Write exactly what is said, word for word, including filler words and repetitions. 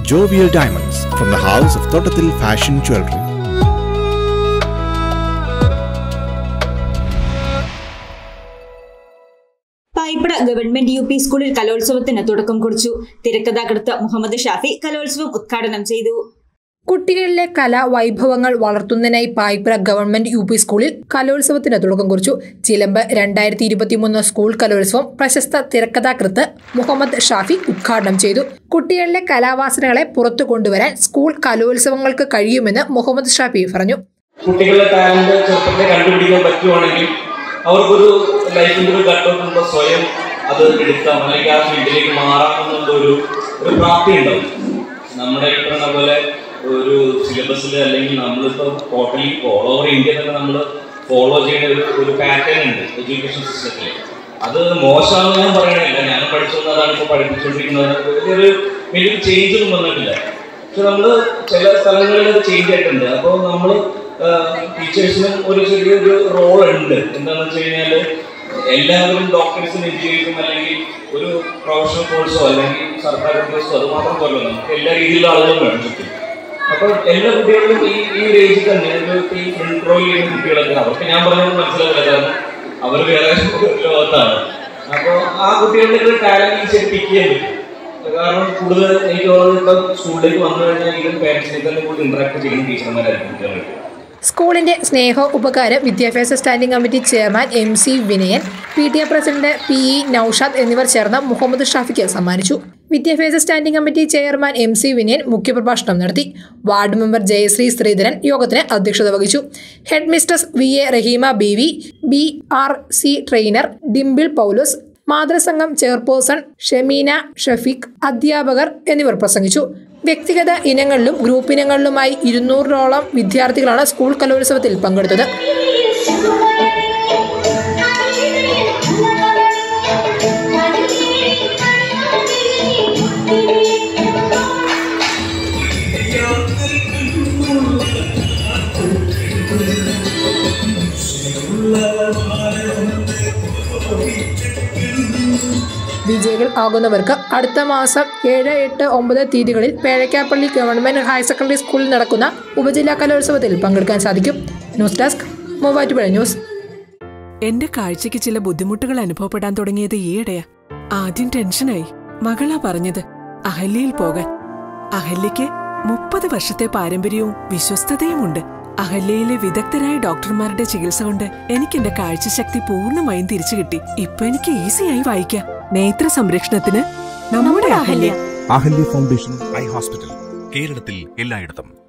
Jovial Diamonds from the house of Thottathil Fashion Jewelry. Payippad government U P സ്കൂളിൽ കലോത്സവത്തിന് തുടക്കം കുറിച്ചു. തിരക്കഥാകൃത്ത് മുഹമ്മദ് ഷാഫി കലോത്സവം ഉദ്ഘാടനം ചെയ്തു. കുട്ടികളിലെ കലാവൈഭവങ്ങൾ വളർത്തുന്നതിനായി പായിപ്പട ഗവൺമെന്റ് യു പി സ്കൂളിൽ കലോത്സവത്തിന് തുടക്കം കുറിച്ചു. ചിലമ്പ് രണ്ടായിരത്തി ഇരുപത്തിമൂന്ന് സ്കൂൾ കലോത്സവം പ്രശസ്ത തിരക്കഥാകൃത്ത് മുഹമ്മദ് ഷാഫി ഉദ്ഘാടനം ചെയ്തു. കുട്ടികളിലെ കലാവാസനകളെ പുറത്തു കൊണ്ടുവരാൻ സ്കൂൾ കലോത്സവങ്ങൾക്ക് കഴിയുമെന്ന് മുഹമ്മദ് ഷാഫി പറഞ്ഞു. കുട്ടികളുടെ ടാലന്റ് ചെറുപ്പത്തെ കണ്ടുപിടിക്കാൻ പറ്റുവാണെങ്കിൽ അവർക്കൊരു ലൈഫിൻ്റെ ഒരു ഘട്ടം സ്വയം അത് എടുക്കാം, അല്ലെങ്കിൽ ആ ഫീൽഡിലേക്ക് മാറാമെന്നുള്ള ഒരു ഒരു പ്രാപ്തി ഉണ്ടാവും. നമ്മുടെ ഈ പറഞ്ഞ പോലെ ഒരു സിലബസിൽ അല്ലെങ്കിൽ നമ്മളിപ്പോൾ ടോട്ടലി ഓൾ ഓവർ ഇന്ത്യ തന്നെ നമ്മൾ ഫോളോ ചെയ്യുന്ന ഒരു ഒരു പാറ്റേൺ ഉണ്ട് എഡ്യൂക്കേഷൻ സിസ്റ്റത്തിൽ. അത് മോശമാണെന്ന് ഞാൻ പറയണില്ല, ഞാൻ പഠിച്ചത് അതാണ് ഇപ്പോൾ പഠിപ്പിച്ചുകൊണ്ടിരിക്കുന്നത്. വലിയൊരു വലിയൊരു ചേഞ്ച് ഒന്നും വന്നിട്ടില്ല. പക്ഷെ നമ്മൾ ചില സ്ഥലങ്ങളിൽ അത് ചേഞ്ച് ആയിട്ടുണ്ട്. അപ്പോൾ നമ്മൾ ടീച്ചേഴ്സിനും ഒരു ചെറിയൊരു റോൾ ഉണ്ട്. എന്താണെന്ന് വെച്ച് കഴിഞ്ഞാൽ എല്ലാവരും ഡോക്ടേഴ്സും എഞ്ചിനീയേഴ്സും അല്ലെങ്കിൽ ഒരു പ്രൊഫഷണൽ കോഴ്സോ അല്ലെങ്കിൽ സർക്കാർ കോഴ്സോ അത് മാത്രം പോലെ നമുക്ക് എല്ലാ രീതിയിലുള്ള ആളുകളും വേണം ചുറ്റും. അപ്പോൾ എല്ലാ കുട്ടികളും ഈ ഈ ഒരു ഏജിൽ തന്നെ ഈ കൺട്രോൾ ചെയ്യുന്ന കുട്ടികളൊക്കെ അവർക്ക് ഞാൻ പറഞ്ഞത് മനസ്സിലാവില്ല, കാരണം അവർ വേറെ ലോകത്താണ്. അപ്പോൾ ആ കുട്ടികളുടെ ഒരു ടാലന്റ് ഈസിയായിട്ട് പിക്ക് ചെയ്യാൻ പറ്റും. കാരണം കൂടുതൽ എനിക്ക് തോന്നുന്നത് ഇപ്പം സ്കൂളിലേക്ക് വന്നു കഴിഞ്ഞാൽ ഇതിലും പേരൻസിനെ തന്നെ കൂടുതൽ ഇന്ററാക്ട് ചെയ്യുന്ന ടീച്ചർമാരായിരിക്കും കുട്ടികളുടെ. സ്കൂളിന്റെ സ്നേഹ ഉപകാരം വിദ്യാഭ്യാസ standing committee chairman M C Vinayan, P T A president P E Naushad എന്നിവർ ചേർന്ന് മുഹമ്മദ് ഷാഫിക്ക് സമ്മാനിച്ചു. വിദ്യാഭ്യാസ standing committee chairman M C Vinayan മുഖ്യപ്രഭാഷണം നടത്തി. വാർഡ് മെമ്പർ ജയശ്രീ ശ്രീധരൻ യോഗത്തിന് അധ്യക്ഷത വഹിച്ചു. Headmistress V A Raheema B V, B R C trainer Dimple Paulose, മാതൃസംഘം ചെയർപേഴ്സൺ ഷെമീന ഷഫീഖ്, അധ്യാപകർ എന്നിവർ പ്രസംഗിച്ചു. വ്യക്തിഗത ഇനങ്ങളിലും ഗ്രൂപ്പ് ഇനങ്ങളിലുമായി ഇരുന്നൂറോളം വിദ്യാർത്ഥികളാണ് സ്കൂൾ കലോത്സവത്തിൽ പങ്കെടുത്തത്. വിജയികൾ ആകുന്നവർക്ക് അടുത്ത മാസം ഏഴ് എട്ട് ഒമ്പത് തീയതികളിൽ പേഴക്കാപ്പള്ളി ഗവൺമെന്റ് ഹയർ സെക്കൻഡറി സ്കൂളിൽ നടക്കുന്ന ഉപജില്ലാ കലോത്സവത്തിൽ പങ്കെടുക്കാൻ സാധിക്കും. News desk Muvattupuzha news. എന്റെ കാഴ്ചയ്ക്ക് ചില ബുദ്ധിമുട്ടുകൾ അനുഭവപ്പെടാൻ തുടങ്ങിയത് ഈയിടെയാ. ആദ്യം ടെൻഷനായി. മകളാ പറഞ്ഞത് അഹല്യയിൽ പോകാൻ. അഹല്യയ്ക്ക് മുപ്പത് വർഷത്തെ പാരമ്പര്യവും വിശ്വസ്തതയുമുണ്ട്. അഹല്യയിലെ വിദഗ്ധരായ ഡോക്ടർമാരുടെ ചികിത്സ കൊണ്ട് എനിക്ക് എന്റെ കാഴ്ചശക്തി പൂർണ്ണമായും തിരിച്ചു കിട്ടി. ഇപ്പൊ എനിക്ക് ഈസിയായി വായിക്കാം. നേത്ര സംരക്ഷണത്തിന് നമ്മുടെ Ahalya. Ahalya foundation eye hospital, കേരളത്തിൽ എല്ലായിടത്തും.